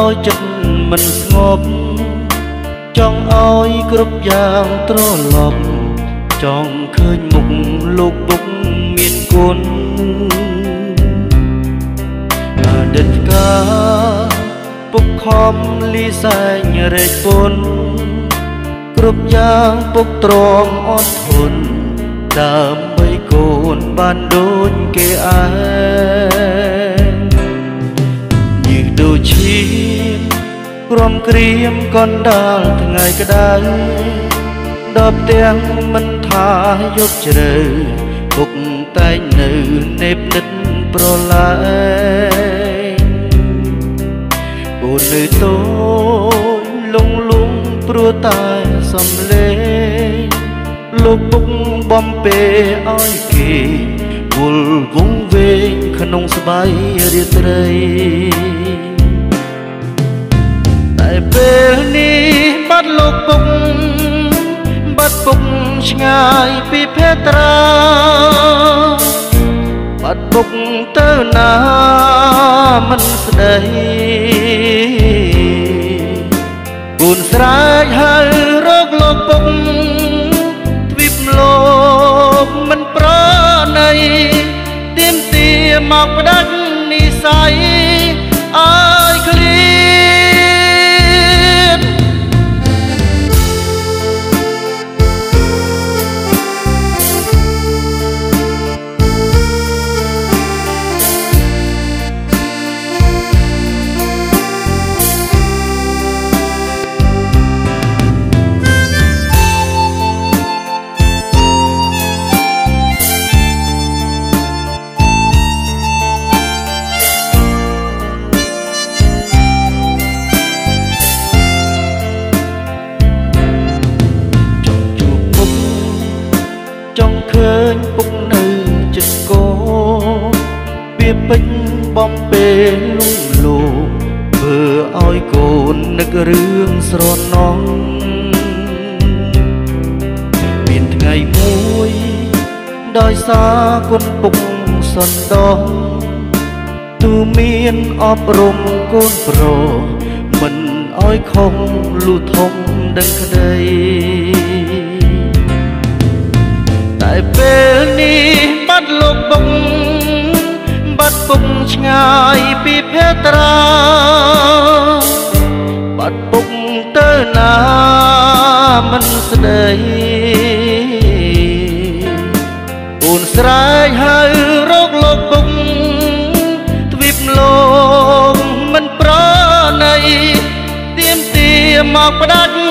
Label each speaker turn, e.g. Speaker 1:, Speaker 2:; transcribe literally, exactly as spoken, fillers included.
Speaker 1: ឲ្យចិត្តមិនស្ងប់ចង់ឲ្យគ្រប់យ៉ាងត្រឡប់ចង់ឃើញមុខលោកពុកមានគុណអតីតកាលពុកខំលីសែងរែកពុនគ្រប់យ៉ាងពុកទ្រាំអត់ធន់ដើម្បីកូនបានដូចគេឯងញើសដូចឈាមក្រំក្រៀមកណ្ដាលថ្ងៃក្តៅដល់ផ្ទាំងមិនថាយប់ជ្រៅពុកតែងនៅនេបនិតប្រឡាយអូននៅតូចលងលងព្រោះតែសំលេងលោកពុកបំពេឲ្យគេវល់វងវែងក្នុងស្បៃរាត្រីតែពេលនេះបាត់លោកពុកបាត់ពុកឆ្ងាយពីភេត្រាបាត់ពុកទៅណាមិនស្ដីគូនស្រែកហៅរកលោកពុកទ្វីបលោកមិនប្រណីទៀមទាមកផ្ដាច់និស័យឲ្យឃ្លានចង់ឃើញពុកនៅចិត្តកោវាពេញបំពេលលងលោកធ្វើឲ្យកូននឹករឿងស្រណងមានថ្ងៃមួយដោយសារគុណពុកសន្តោទូមានអប់រំកូនប្រុសមិនឲ្យខំលូធំដឹងក្តីតែពេលនេះបាត់លោកពុកបាត់ពុកឆ្ងាយពីភេត្រាបាត់ពុកទៅណាមិនស្ដីអូនស្រែកហៅរកលោកពុកទ្វីបលោកមិនប្រណីទៀមទាមកផ្ដាច់